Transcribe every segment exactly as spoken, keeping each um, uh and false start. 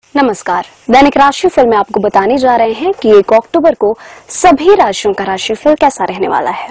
नमस्कार। दैनिक राशिफल में आपको बताने जा रहे हैं कि एक अक्टूबर को सभी राशियों का राशिफल कैसा रहने वाला है।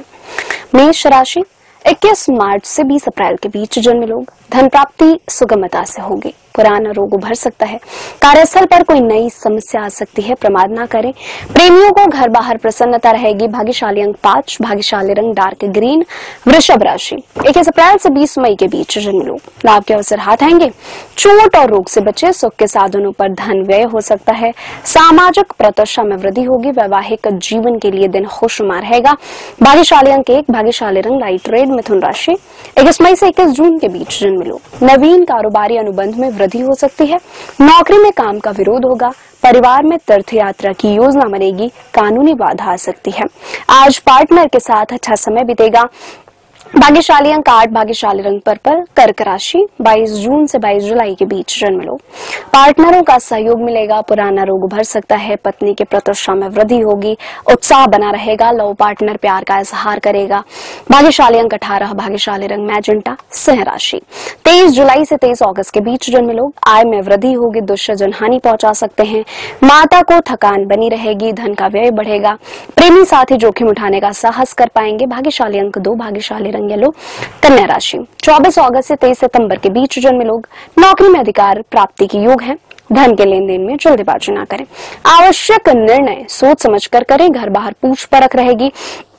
मेष राशि, इक्कीस मार्च से बीस अप्रैल के बीच जन्म लोग, धन प्राप्ति सुगमता से होगी, पुराना रोग उभर सकता है, कार्यस्थल पर कोई नई समस्या आ सकती है, प्रमाद ना करें। प्रेमियों को घर बाहर प्रसन्नता रहेगी। भाग्यशाली अंक पांच, भाग्यशाली रंग डार्क ग्रीन। वृषभ राशि, इक्कीस अप्रैल से बीस मई के बीच जन्म लोग, लाभ के अवसर हाथ आएंगे, चोट और रोग से बचे, सुख के साधनों पर धन व्यय हो सकता है, सामाजिक प्रतिष्ठा में वृद्धि होगी, वैवाहिक जीवन के लिए दिन खुशनुमा रहेगा। भाग्यशाली अंक एक, भाग्यशाली रंग लाइट रेड। मिथुन राशि, इक्कीस मई से इक्कीस जून के बीच जन्म लोग, नवीन कारोबारी अनुबंध में वृद्धि हो सकती है, नौकरी में काम का विरोध होगा, परिवार में तीर्थ यात्रा की योजना बनेगी, कानूनी बाधा आ सकती है। आज पार्टनर के साथ अच्छा समय बीतेगा। भाग्यशाली अंक आठ, भाग्यशाली रंग पर्पल। कर्क राशि, बाईस जून से बाईस जुलाई के बीच जन्म लोग, पार्टनरों का सहयोग मिलेगा, पुराना रोग उभर सकता है, पत्नी के प्रतिष्ठा में वृद्धि होगी, उत्साह बना रहेगा, लव पार्टनर प्यार का इजहार करेगा। भाग्यशाली अंक अठारह, भाग्यशाली रंग मैजेंटा। सिंह राशि, तेईस जुलाई से तेईस अगस्त के बीच जन्म लोग, आय में वृद्धि होगी, दुष्यजन हानि पहुंचा सकते हैं, माता को थकान बनी रहेगी, धन का व्यय बढ़ेगा, प्रेमी साथी जोखिम उठाने का साहस कर पाएंगे। भाग्यशाली अंक दो, भाग्यशाली रंग येलो। कन्या राशि, चौबीस अगस्त से तेईस सितंबर के बीच जन्म लोग, नौकरी में अधिकार प्राप्ति के योग है, धन के लेन देन में जल्दबाजी ना करें, आवश्यक निर्णय सोच समझ कर करें, घर बाहर पूछ परख रहेगी,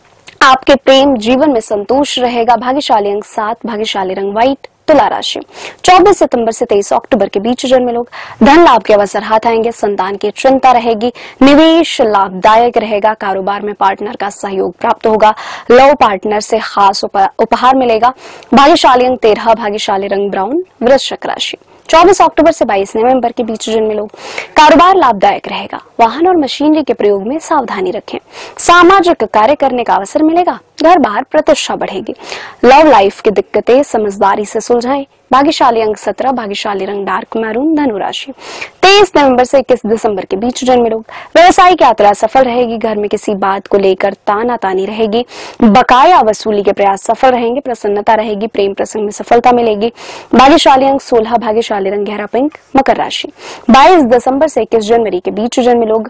आपके प्रेम जीवन में संतोष रहेगा। भाग्यशाली अंक सात, भाग्यशाली रंग व्हाइट। तुला राशि, चौबीस सितंबर से तेईस अक्टूबर के बीच जन्मे लोग, धन लाभ के अवसर हाथ आएंगे, संतान की चिंता रहेगी, निवेश लाभदायक रहेगा, कारोबार में पार्टनर का सहयोग प्राप्त होगा, लव पार्टनर से खास उपहार मिलेगा। भाग्यशाली अंक तेरह, भाग्यशाली रंग ब्राउन। वृश्चिक राशि, चौबीस अक्टूबर से बाईस नवंबर के बीच जन्मे लोग, कारोबार लाभदायक रहेगा, वाहन और मशीनरी के प्रयोग में सावधानी रखें, सामाजिक कार्य करने का अवसर मिलेगा, घर बाहर प्रतिष्ठा बढ़ेगी, लव लाइफ की दिक्कतें समझदारी से सुलझाएं। भाग्यशाली अंक सत्रह, भाग्यशाली रंग डार्क मैरून। धनु राशि, तेईस नवंबर से इक्कीस दिसंबर के बीच जन्मे लोग, व्यवसायिक यात्रा सफल रहेगी, घर में किसी बात को लेकर तानातानी रहेगी, बकाया वसूली के प्रयास सफल रहेंगे, प्रसन्नता रहेगी, प्रेम प्रसंग में सफलता मिलेगी। भाग्यशाली अंक सोलह, भाग्यशाली रंग गहरा पिंक। मकर राशि, बाईस दिसंबर से इक्कीस जनवरी के बीच जन्मे लोग,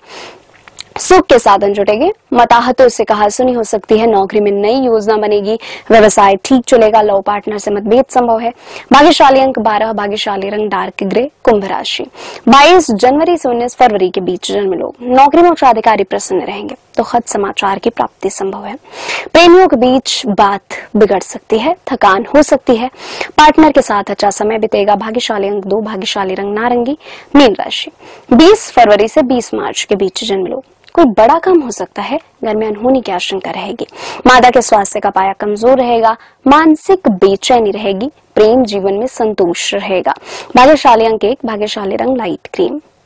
सुख के साधन जुटेंगे, मताहतों से कहा सुनी हो सकती है, नौकरी में नई योजना बनेगी, व्यवसाय ठीक चलेगा, लव पार्टनर से मतभेद संभव है। भाग्यशाली अंक बारह, भाग्यशाली रंग डार्क ग्रे। कुंभ राशि, बाईस जनवरी से उन्नीस फरवरी के बीच जन्म लोग, नौकरी में उच्चाधिकारी प्रसन्न रहेंगे, तो खत समाचार की प्राप्ति संभव है। प्रेमियों के बीच बात बिगड़ सकती है, थकान हो सकती है, पार्टनर के साथ अच्छा समय बीतेगा। भाग्यशाली अंक दो, भाग्यशाली रंग नारंगी। मीन राशि, बीस फरवरी से बीस मार्च के बीच जन्म लोग, कोई बड़ा काम हो सकता है, घर में अनहोनी की आशंका रहेगी, माता के स्वास्थ्य का पाया कमजोर रहेगा, मानसिक बेचैनी रहेगी, प्रेम जीवन में संतोष रहेगा। भाग्यशाली अंक एक, भाग्यशाली रंग लाइट क्रीम।